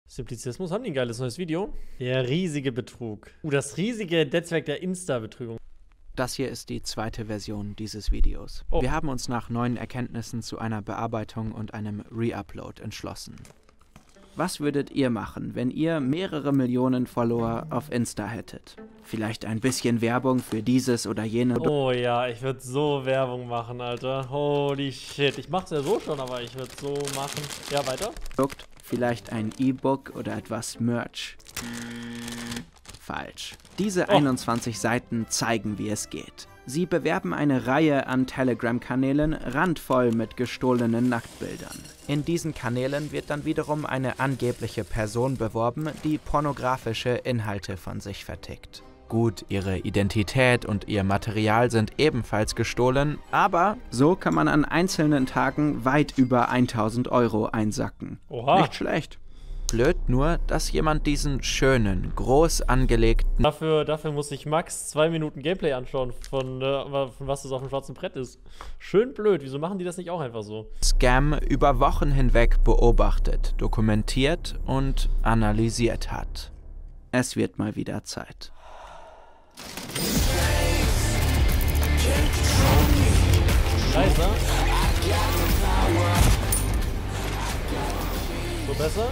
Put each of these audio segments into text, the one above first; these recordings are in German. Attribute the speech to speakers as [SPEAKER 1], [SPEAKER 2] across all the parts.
[SPEAKER 1] Simplizismus, haben die ein geiles neues Video? Der riesige Betrug. Das riesige Netzwerk der Insta-Betrügung.
[SPEAKER 2] Das hier ist die zweite Version dieses Videos.
[SPEAKER 1] Oh.
[SPEAKER 2] Wir haben uns nach neuen Erkenntnissen zu einer Bearbeitung und einem Reupload entschlossen. Was würdet ihr machen, wenn ihr mehrere Millionen Follower auf Insta hättet? Vielleicht ein bisschen Werbung für dieses oder jene
[SPEAKER 1] Oh ja, ich würde so Werbung machen, Alter. Holy shit. Ich mach's ja so schon, aber ich würde so machen. Ja, weiter?
[SPEAKER 2] Produkt, vielleicht ein E-Book oder etwas Merch. Falsch. Diese 21 Seiten zeigen, wie es geht. Sie bewerben eine Reihe an Telegram-Kanälen randvoll mit gestohlenen Nacktbildern. In diesen Kanälen wird dann wiederum eine angebliche Person beworben, die pornografische Inhalte von sich vertickt. Gut, ihre Identität und ihr Material sind ebenfalls gestohlen, aber so kann man an einzelnen Tagen weit über 1000 € einsacken.
[SPEAKER 1] Oha.
[SPEAKER 2] Nicht schlecht. Blöd nur, dass jemand diesen schönen, groß angelegten
[SPEAKER 1] Dafür muss ich max 2 Minuten Gameplay anschauen, von was das auf dem schwarzen Brett ist. Schön blöd, wieso machen die das nicht auch einfach so?
[SPEAKER 2] Scam über Wochen hinweg beobachtet, dokumentiert und analysiert hat. Es wird mal wieder Zeit.
[SPEAKER 1] Leiser. So besser?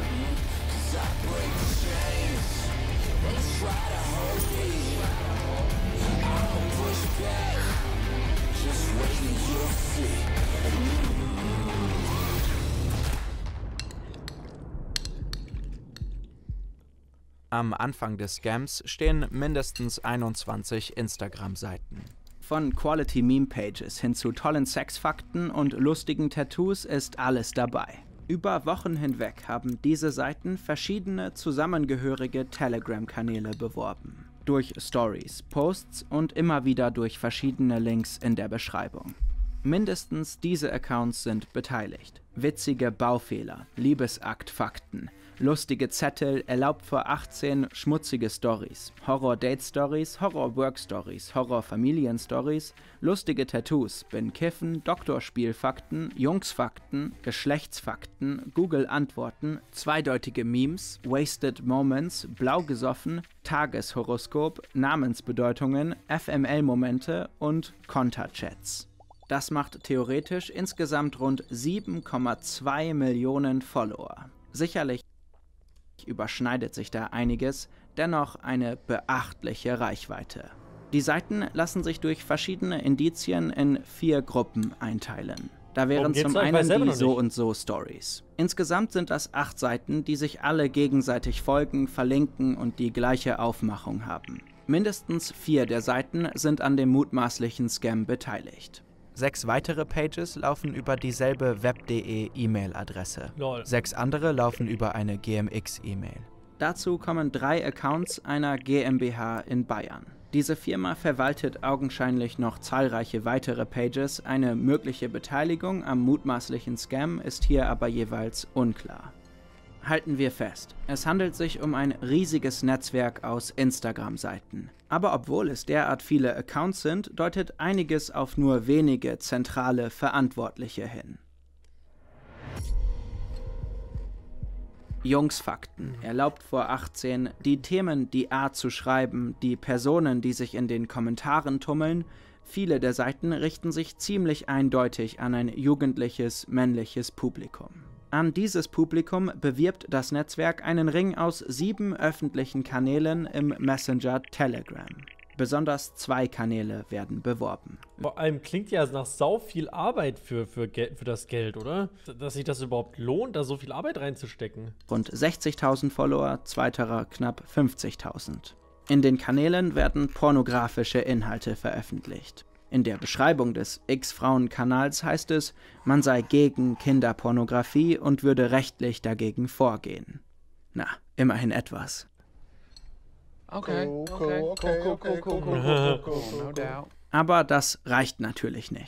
[SPEAKER 2] Am Anfang des Scams stehen mindestens 21 Instagram-Seiten. Von Quality-Meme-Pages hin zu tollen Sexfakten und lustigen Tattoos ist alles dabei. Über Wochen hinweg haben diese Seiten verschiedene zusammengehörige Telegram-Kanäle beworben. Durch Stories, Posts und immer wieder durch verschiedene Links in der Beschreibung. Mindestens diese Accounts sind beteiligt. Witzige Baufehler, Liebesaktfakten, lustige Zettel, erlaubt vor 18, schmutzige Stories, Horror-Date-Stories, Horror-Work-Stories, Horror-Familien-Stories, lustige Tattoos, bin kiffen, Doktorspielfakten, Jungsfakten, Geschlechtsfakten, Google-Antworten, zweideutige Memes, Wasted Moments, blau gesoffen, Tageshoroskop, Namensbedeutungen, FML-Momente und Konterchats. Das macht theoretisch insgesamt rund 7,2 Millionen Follower. Sicherlich überschneidet sich da einiges, dennoch eine beachtliche Reichweite. Die Seiten lassen sich durch verschiedene Indizien in 4 Gruppen einteilen. Da wären zum einen die So und So Stories. Insgesamt sind das 8 Seiten, die sich alle gegenseitig folgen, verlinken und die gleiche Aufmachung haben. Mindestens 4 der Seiten sind an dem mutmaßlichen Scam beteiligt. 6 weitere Pages laufen über dieselbe web.de E-Mail-Adresse. 6 andere laufen über eine GMX-E-Mail. Dazu kommen 3 Accounts einer GmbH in Bayern. Diese Firma verwaltet augenscheinlich noch zahlreiche weitere Pages, eine mögliche Beteiligung am mutmaßlichen Scam ist hier aber jeweils unklar. Halten wir fest, es handelt sich um ein riesiges Netzwerk aus Instagram-Seiten. Aber obwohl es derart viele Accounts sind, deutet einiges auf nur wenige zentrale Verantwortliche hin. Jungsfakten, erlaubt vor 18, die Themen, die A zu schreiben, die Personen, die sich in den Kommentaren tummeln. Viele der Seiten richten sich ziemlich eindeutig an ein jugendliches, männliches Publikum. An dieses Publikum bewirbt das Netzwerk einen Ring aus 7 öffentlichen Kanälen im Messenger Telegram. Besonders 2 Kanäle werden beworben.
[SPEAKER 1] Vor allem klingt ja nach sau viel Arbeit für das Geld, oder? Dass sich das überhaupt lohnt, da so viel Arbeit reinzustecken.
[SPEAKER 2] Rund 60.000 Follower, zweiterer knapp 50.000. In den Kanälen werden pornografische Inhalte veröffentlicht. In der Beschreibung des X-Frauen-Kanals heißt es, man sei gegen Kinderpornografie und würde rechtlich dagegen vorgehen. Na, immerhin etwas.
[SPEAKER 3] Cool. No doubt.
[SPEAKER 2] Aber das reicht natürlich nicht.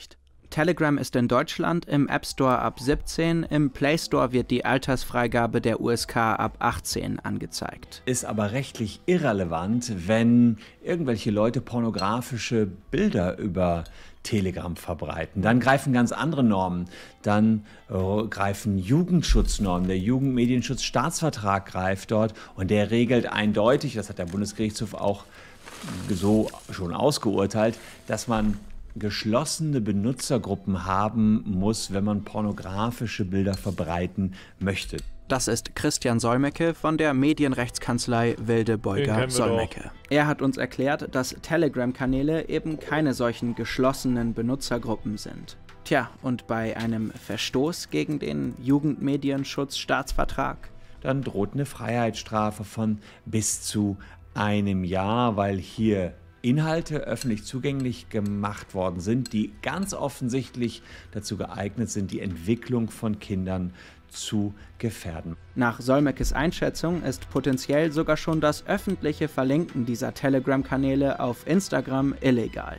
[SPEAKER 2] Telegram ist in Deutschland im App Store ab 17, im Play Store wird die Altersfreigabe der USK ab 18 angezeigt.
[SPEAKER 4] Ist aber rechtlich irrelevant, wenn irgendwelche Leute pornografische Bilder über Telegram verbreiten. Dann greifen ganz andere Normen. Dann greifen Jugendschutznormen. Der Jugendmedienschutzstaatsvertrag greift dort und der regelt eindeutig, das hat der Bundesgerichtshof auch so schon ausgeurteilt, dass man geschlossene Benutzergruppen haben muss, wenn man pornografische Bilder verbreiten möchte.
[SPEAKER 2] Das ist Christian Solmecke von der Medienrechtskanzlei Wilde Beuger Solmecke. Er hat uns erklärt, dass Telegram-Kanäle eben keine solchen geschlossenen Benutzergruppen sind. Tja, und bei einem Verstoß gegen den Jugendmedienschutzstaatsvertrag?
[SPEAKER 4] Dann droht eine Freiheitsstrafe von bis zu einem Jahr, weil hier Inhalte öffentlich zugänglich gemacht worden sind, die ganz offensichtlich dazu geeignet sind, die Entwicklung von Kindern zu gefährden.
[SPEAKER 2] Nach Solmeckes Einschätzung ist potenziell sogar schon das öffentliche Verlinken dieser Telegram-Kanäle auf Instagram illegal.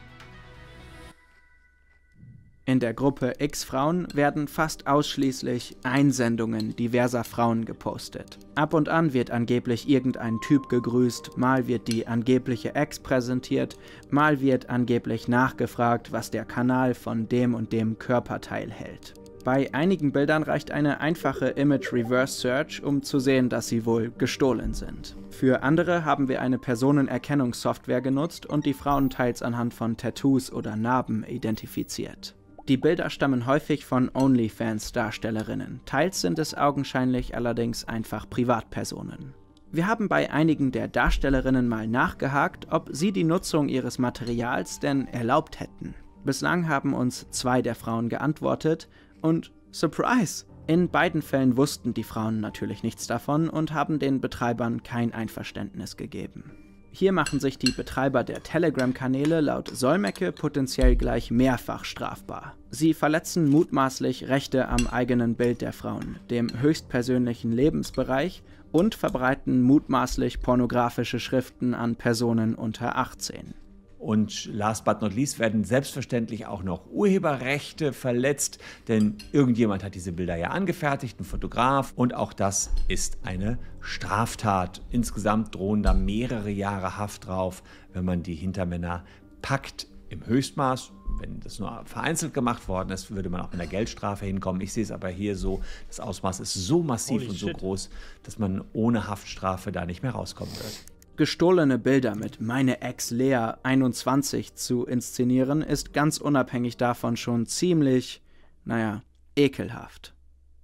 [SPEAKER 2] In der Gruppe X-Frauen werden fast ausschließlich Einsendungen diverser Frauen gepostet. Ab und an wird angeblich irgendein Typ gegrüßt, mal wird die angebliche Ex präsentiert, mal wird angeblich nachgefragt, was der Kanal von dem und dem Körperteil hält. Bei einigen Bildern reicht eine einfache Image Reverse Search, um zu sehen, dass sie wohl gestohlen sind. Für andere haben wir eine Personenerkennungssoftware genutzt und die Frauen teils anhand von Tattoos oder Narben identifiziert. Die Bilder stammen häufig von OnlyFans-Darstellerinnen, teils sind es augenscheinlich allerdings einfach Privatpersonen. Wir haben bei einigen der Darstellerinnen mal nachgehakt, ob sie die Nutzung ihres Materials denn erlaubt hätten. Bislang haben uns 2 der Frauen geantwortet und Surprise! In beiden Fällen wussten die Frauen natürlich nichts davon und haben den Betreibern kein Einverständnis gegeben. Hier machen sich die Betreiber der Telegram-Kanäle laut Solmecke potenziell gleich mehrfach strafbar. Sie verletzen mutmaßlich Rechte am eigenen Bild der Frauen, dem höchstpersönlichen Lebensbereich und verbreiten mutmaßlich pornografische Schriften an Personen unter 18.
[SPEAKER 4] Und last but not least werden selbstverständlich auch noch Urheberrechte verletzt, denn irgendjemand hat diese Bilder ja angefertigt, ein Fotograf, und auch das ist eine Straftat. Insgesamt drohen da mehrere Jahre Haft drauf, wenn man die Hintermänner packt. Im Höchstmaß, wenn das nur vereinzelt gemacht worden ist, würde man auch mit einer Geldstrafe hinkommen. Ich sehe es aber hier so, das Ausmaß ist so massiv und so groß, dass man ohne Haftstrafe da nicht mehr rauskommen wird.
[SPEAKER 2] Gestohlene Bilder mit Meine Ex Lea 21 zu inszenieren, ist ganz unabhängig davon schon ziemlich, ekelhaft.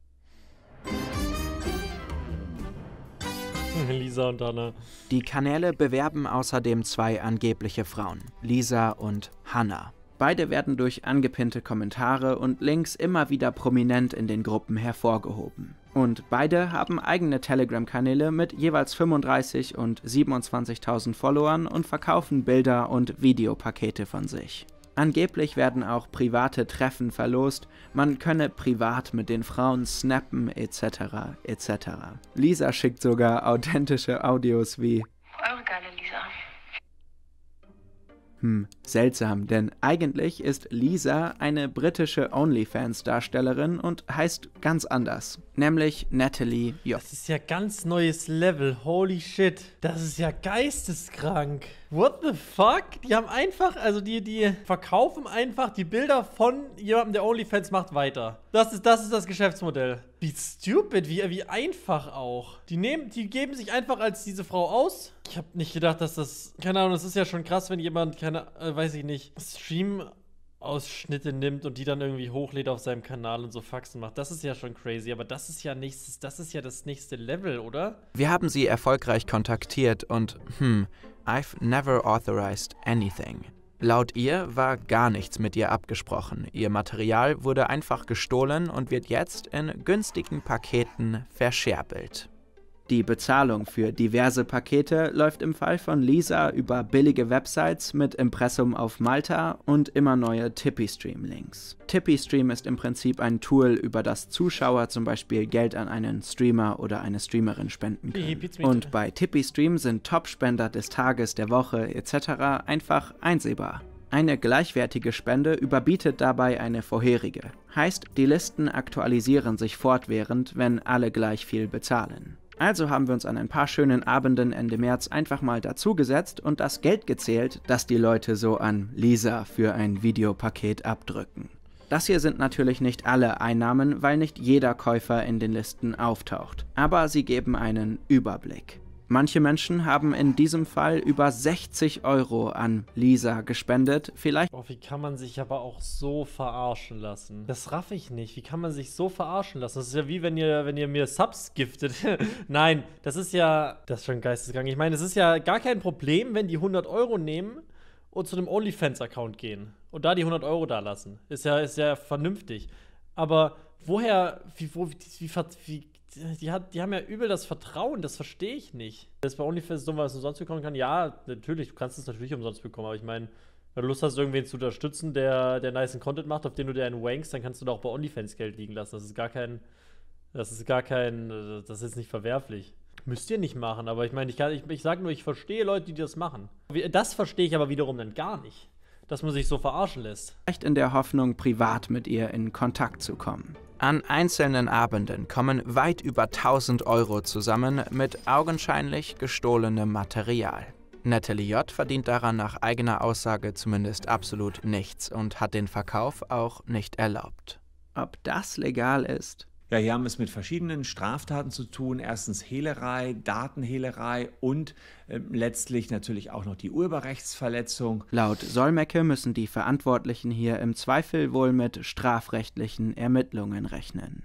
[SPEAKER 1] Lisa und Hannah.
[SPEAKER 2] Die Kanäle bewerben außerdem 2 angebliche Frauen, Lisa und Hannah. Beide werden durch angepinnte Kommentare und Links immer wieder prominent in den Gruppen hervorgehoben. Und beide haben eigene Telegram-Kanäle mit jeweils 35.000 und 27.000 Followern und verkaufen Bilder und Videopakete von sich. Angeblich werden auch private Treffen verlost, man könne privat mit den Frauen snappen etc. etc. Lisa schickt sogar authentische Audios wie
[SPEAKER 5] Eure geile Lisa.
[SPEAKER 2] Seltsam, denn eigentlich ist Lisa eine britische OnlyFans-Darstellerin und heißt ganz anders, nämlich Natalie Job.
[SPEAKER 1] Das ist ja ganz neues Level, holy shit. Das ist ja geisteskrank. What the fuck? Die haben einfach, also die verkaufen einfach die Bilder von jemandem, der OnlyFans macht, weiter. Das ist das Geschäftsmodell. Wie stupid, wie einfach auch. Die geben sich einfach als diese Frau aus. Ich habe nicht gedacht, dass das, keine Ahnung, das ist ja schon krass, wenn jemand, weiß ich nicht, Stream-Ausschnitte nimmt und die dann irgendwie hochlädt auf seinem Kanal und so Faxen macht. Das ist ja schon crazy, aber das ist ja das nächste Level, oder?
[SPEAKER 2] Wir haben sie erfolgreich kontaktiert und I've never authorized anything. Laut ihr war gar nichts mit ihr abgesprochen. Ihr Material wurde einfach gestohlen und wird jetzt in günstigen Paketen verscherbelt. Die Bezahlung für diverse Pakete läuft im Fall von Lisa über billige Websites mit Impressum auf Malta und immer neue Tippystream-Links. Tippystream ist im Prinzip ein Tool, über das Zuschauer zum Beispiel Geld an einen Streamer oder eine Streamerin spenden können. Und bei Tippystream sind Top-Spender des Tages, der Woche etc. einfach einsehbar. Eine gleichwertige Spende überbietet dabei eine vorherige. Heißt, die Listen aktualisieren sich fortwährend, wenn alle gleich viel bezahlen. Also haben wir uns an ein paar schönen Abenden Ende März einfach mal dazugesetzt und das Geld gezählt, das die Leute so an Lisa für ein Videopaket abdrücken. Das hier sind natürlich nicht alle Einnahmen, weil nicht jeder Käufer in den Listen auftaucht. Aber sie geben einen Überblick. Manche Menschen haben in diesem Fall über 60 € an Lisa gespendet, vielleicht...
[SPEAKER 1] Oh, wie kann man sich aber auch so verarschen lassen? Das raff ich nicht. Wie kann man sich so verarschen lassen? Das ist ja wie, wenn ihr mir Subs giftet. Nein, das ist schon geisteskrank. Ich meine, es ist ja gar kein Problem, wenn die 100 € nehmen und zu einem OnlyFans-Account gehen und da die 100 € da lassen. Ist ja vernünftig. Aber woher, die haben ja übel das Vertrauen, das verstehe ich nicht. Das bei OnlyFans so was umsonst bekommen kann, ja, natürlich, du kannst es natürlich umsonst bekommen, aber ich meine, wenn du Lust hast, irgendwen zu unterstützen, der nicen Content macht, auf den du dir einen wankst, dann kannst du da auch bei OnlyFans Geld liegen lassen. Das ist jetzt nicht verwerflich. Müsst ihr nicht machen, aber ich meine, ich sage nur, ich verstehe Leute, die das machen. Das verstehe ich aber wiederum dann gar nicht, dass man sich so verarschen lässt.
[SPEAKER 2] Vielleicht in der Hoffnung, privat mit ihr in Kontakt zu kommen. An einzelnen Abenden kommen weit über 1000 € zusammen mit augenscheinlich gestohlenem Material. Natalie J. verdient daran nach eigener Aussage zumindest absolut nichts und hat den Verkauf auch nicht erlaubt. Ob das legal ist?
[SPEAKER 4] Ja, hier haben wir es mit verschiedenen Straftaten zu tun. Erstens Hehlerei, Datenhehlerei und letztlich natürlich auch noch die Urheberrechtsverletzung.
[SPEAKER 2] Laut Solmecke müssen die Verantwortlichen hier im Zweifel wohl mit strafrechtlichen Ermittlungen rechnen.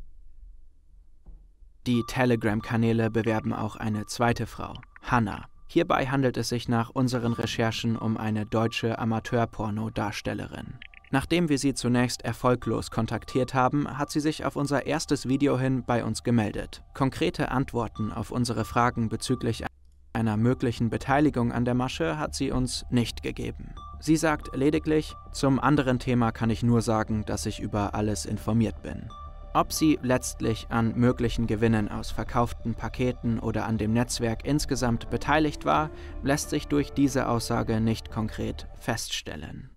[SPEAKER 2] Die Telegram-Kanäle bewerben auch eine zweite Frau, Hannah. Hierbei handelt es sich nach unseren Recherchen um eine deutsche Amateur-Porno-Darstellerin. Nachdem wir sie zunächst erfolglos kontaktiert haben, hat sie sich auf unser erstes Video hin bei uns gemeldet. Konkrete Antworten auf unsere Fragen bezüglich einer möglichen Beteiligung an der Masche hat sie uns nicht gegeben. Sie sagt lediglich, zum anderen Thema kann ich nur sagen, dass ich über alles informiert bin. Ob sie letztlich an möglichen Gewinnen aus verkauften Paketen oder an dem Netzwerk insgesamt beteiligt war, lässt sich durch diese Aussage nicht konkret feststellen.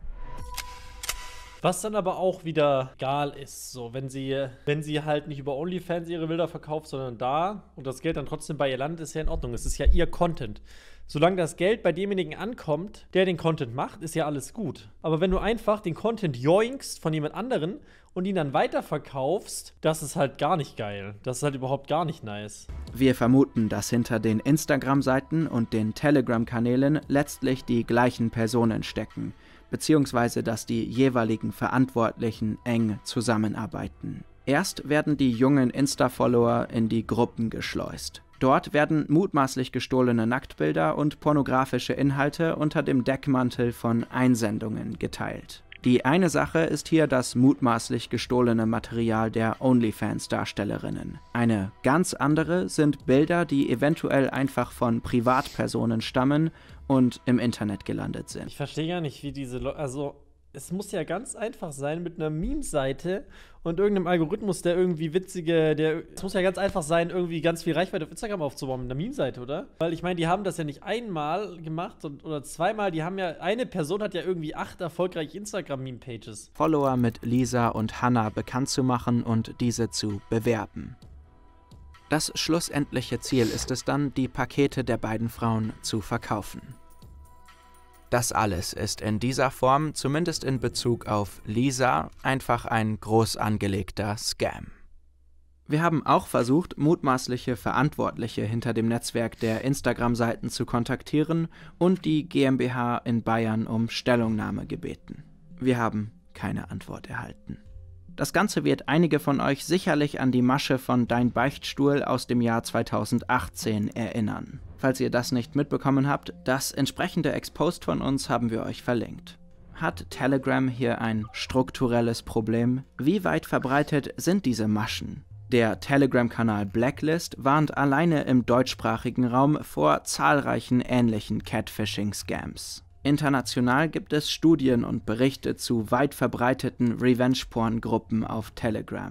[SPEAKER 1] Was dann aber auch wieder egal ist, so wenn sie halt nicht über OnlyFans ihre Bilder verkauft, sondern da und das Geld dann trotzdem bei ihr landet, ist ja in Ordnung. Es ist ja ihr Content. Solange das Geld bei demjenigen ankommt, der den Content macht, ist ja alles gut. Aber wenn du einfach den Content joinkst von jemand anderen und ihn dann weiterverkaufst, das ist halt gar nicht geil. Das ist halt überhaupt gar nicht nice.
[SPEAKER 2] Wir vermuten, dass hinter den Instagram-Seiten und den Telegram-Kanälen letztlich die gleichen Personen stecken, beziehungsweise dass die jeweiligen Verantwortlichen eng zusammenarbeiten. Erst werden die jungen Insta-Follower in die Gruppen geschleust. Dort werden mutmaßlich gestohlene Nacktbilder und pornografische Inhalte unter dem Deckmantel von Einsendungen geteilt. Die eine Sache ist hier das mutmaßlich gestohlene Material der OnlyFans-Darstellerinnen. Eine ganz andere sind Bilder, die eventuell einfach von Privatpersonen stammen und im Internet gelandet sind.
[SPEAKER 1] Ich verstehe gar nicht, wie diese Leute, also es muss ja ganz einfach sein mit einer Meme-Seite und irgendeinem Algorithmus, der irgendwie es muss ja ganz einfach sein, irgendwie ganz viel Reichweite auf Instagram aufzubauen mit einer Meme-Seite, oder? Weil ich meine, die haben das ja nicht einmal gemacht oder zweimal, eine Person hat ja irgendwie 8 erfolgreiche Instagram-Meme-Pages.
[SPEAKER 2] Follower mit Lisa und Hannah bekannt zu machen und diese zu bewerben. Das schlussendliche Ziel ist es dann, die Pakete der beiden Frauen zu verkaufen. Das alles ist in dieser Form, zumindest in Bezug auf Lisa, einfach ein groß angelegter Scam. Wir haben auch versucht, mutmaßliche Verantwortliche hinter dem Netzwerk der Instagram-Seiten zu kontaktieren und die GmbH in Bayern um Stellungnahme gebeten. Wir haben keine Antwort erhalten. Das Ganze wird einige von euch sicherlich an die Masche von Dein Beichtstuhl aus dem Jahr 2018 erinnern. Falls ihr das nicht mitbekommen habt, das entsprechende Exposed von uns haben wir euch verlinkt. Hat Telegram hier ein strukturelles Problem? Wie weit verbreitet sind diese Maschen? Der Telegram-Kanal Blacklist warnt alleine im deutschsprachigen Raum vor zahlreichen ähnlichen Catfishing-Scams. International gibt es Studien und Berichte zu weit verbreiteten Revenge-Porn-Gruppen auf Telegram.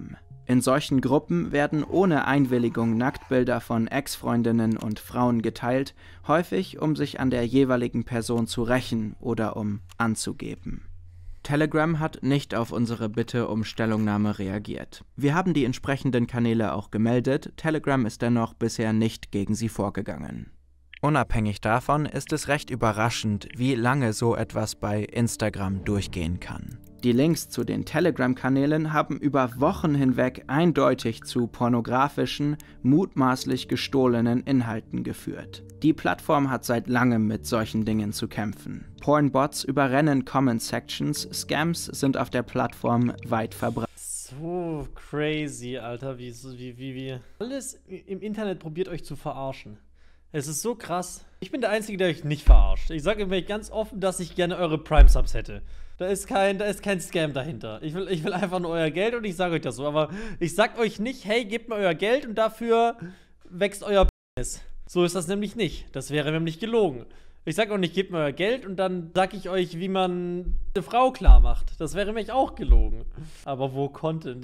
[SPEAKER 2] In solchen Gruppen werden ohne Einwilligung Nacktbilder von Ex-Freundinnen und Frauen geteilt, häufig um sich an der jeweiligen Person zu rächen oder um anzugeben. Telegram hat nicht auf unsere Bitte um Stellungnahme reagiert. Wir haben die entsprechenden Kanäle auch gemeldet, Telegram ist dennoch bisher nicht gegen sie vorgegangen. Unabhängig davon ist es recht überraschend, wie lange so etwas bei Instagram durchgehen kann. Die Links zu den Telegram-Kanälen haben über Wochen hinweg eindeutig zu pornografischen, mutmaßlich gestohlenen Inhalten geführt. Die Plattform hat seit langem mit solchen Dingen zu kämpfen. Pornbots überrennen Comment-Sections, Scams sind auf der Plattform weit verbreitet.
[SPEAKER 1] So crazy, Alter, wie alles im Internet probiert euch zu verarschen. Es ist so krass. Ich bin der Einzige, der euch nicht verarscht. Ich sage euch ganz offen, dass ich gerne eure Prime-Subs hätte. Da ist kein Scam dahinter. Ich will einfach nur euer Geld und ich sage euch das so. Aber ich sag euch nicht, hey, gebt mir euer Geld und dafür wächst euer Penis. So ist das nämlich nicht. Das wäre nämlich gelogen. Ich sag auch nicht, gebt mir euer Geld und dann sag ich euch, wie man eine Frau klar macht. Das wäre nämlich auch gelogen. Aber wo Content?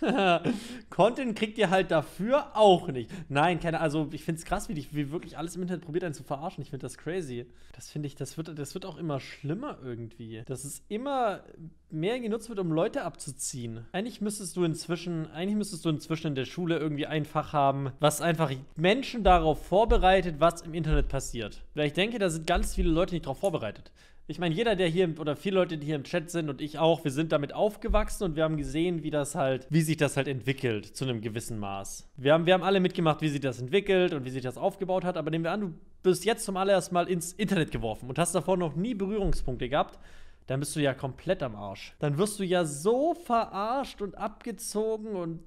[SPEAKER 1] Content kriegt ihr halt dafür auch nicht. Nein, also ich find's krass, wie wirklich alles im Internet probiert, einen zu verarschen. Ich find das crazy. Das finde ich, das wird auch immer schlimmer irgendwie. Dass es immer mehr genutzt wird, um Leute abzuziehen. Eigentlich müsstest du inzwischen in der Schule irgendwie ein Fach haben, was einfach Menschen darauf vorbereitet, was im Internet passiert. Weil ich denke, da sind ganz viele Leute nicht darauf vorbereitet. Ich meine, jeder, der hier, oder viele Leute, die hier im Chat sind und ich auch, wir sind damit aufgewachsen und wir haben gesehen, wie sich das halt entwickelt zu einem gewissen Maß. Wir haben alle mitgemacht, wie sich das entwickelt und wie sich das aufgebaut hat, aber nehmen wir an, du bist jetzt zum allerersten Mal ins Internet geworfen und hast davor noch nie Berührungspunkte gehabt, dann bist du ja komplett am Arsch. Dann wirst du ja so verarscht und abgezogen und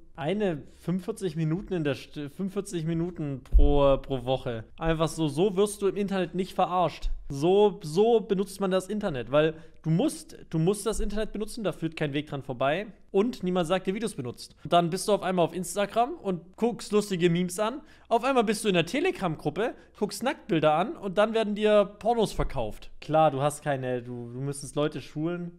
[SPEAKER 1] 45 Minuten pro Woche. Einfach so wirst du im Internet nicht verarscht. So benutzt man das Internet, weil du musst das Internet benutzen, da führt kein Weg dran vorbei. Und niemand sagt dir, wie du es benutzt. Und dann bist du auf einmal auf Instagram und guckst lustige Memes an. Auf einmal bist du in der Telegram-Gruppe, guckst Nacktbilder an und dann werden dir Pornos verkauft. Klar, du müsstest Leute schulen.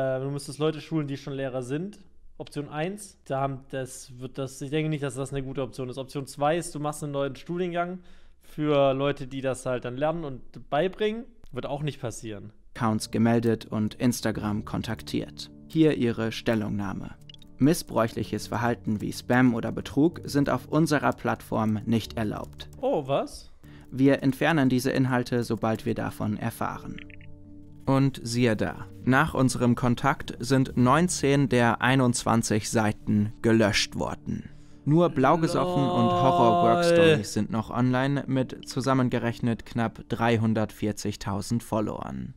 [SPEAKER 1] Die schon Lehrer sind. Option 1, ich denke nicht, dass das eine gute Option ist. Option 2 ist, du machst einen neuen Studiengang für Leute, die das halt dann lernen und beibringen. Wird auch nicht passieren.
[SPEAKER 2] Accounts gemeldet und Instagram kontaktiert. Hier ihre Stellungnahme. Missbräuchliches Verhalten wie Spam oder Betrug sind auf unserer Plattform nicht erlaubt.
[SPEAKER 1] Oh, was?
[SPEAKER 2] Wir entfernen diese Inhalte, sobald wir davon erfahren. Und siehe da, nach unserem Kontakt sind 19 der 21 Seiten gelöscht worden. Nur Blaugesoffen und Horror-Workstories sind noch online mit zusammengerechnet knapp 340.000 Followern.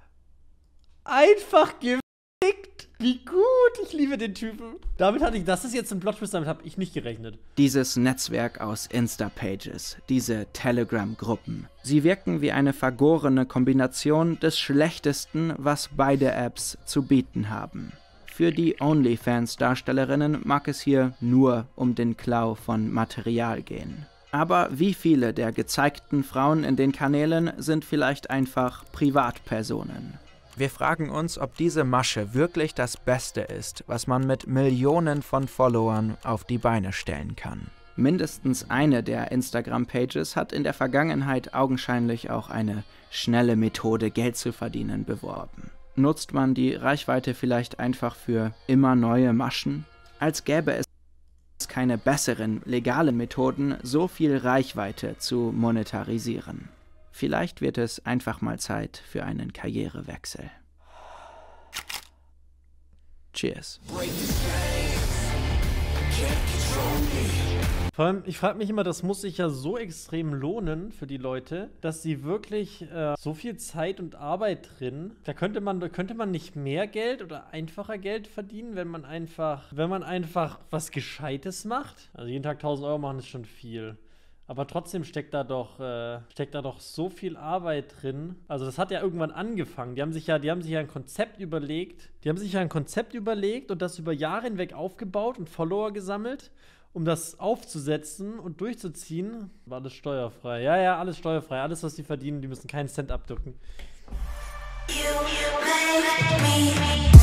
[SPEAKER 1] Einfach gefickt! Wie gut! Ich liebe den Typen. Das ist jetzt ein Plot-Twist, damit habe ich nicht gerechnet.
[SPEAKER 2] Dieses Netzwerk aus Insta-Pages, diese Telegram-Gruppen, sie wirken wie eine vergorene Kombination des Schlechtesten, was beide Apps zu bieten haben. Für die OnlyFans-Darstellerinnen mag es hier nur um den Klau von Material gehen. Aber wie viele der gezeigten Frauen in den Kanälen sind vielleicht einfach Privatpersonen? Wir fragen uns, ob diese Masche wirklich das Beste ist, was man mit Millionen von Followern auf die Beine stellen kann. Mindestens eine der Instagram-Pages hat in der Vergangenheit augenscheinlich auch eine schnelle Methode, Geld zu verdienen, beworben. Nutzt man die Reichweite vielleicht einfach für immer neue Maschen? Als gäbe es keine besseren legalen Methoden, so viel Reichweite zu monetarisieren. Vielleicht wird es einfach mal Zeit für einen Karrierewechsel. Cheers.
[SPEAKER 1] Vor allem, ich frage mich immer, das muss sich ja so extrem lohnen für die Leute, dass sie wirklich so viel Zeit und Arbeit drin, da könnte man nicht mehr Geld oder einfacher Geld verdienen, wenn man einfach was Gescheites macht. Also jeden Tag 1.000 Euro machen ist schon viel. Aber trotzdem steckt da doch so viel Arbeit drin. Also das hat ja irgendwann angefangen. Die haben sich ja ein Konzept überlegt. Und das über Jahre hinweg aufgebaut und Follower gesammelt, um das aufzusetzen und durchzuziehen. War alles steuerfrei. Ja, alles steuerfrei. Alles, was die verdienen, die müssen keinen Cent abdrücken. You make me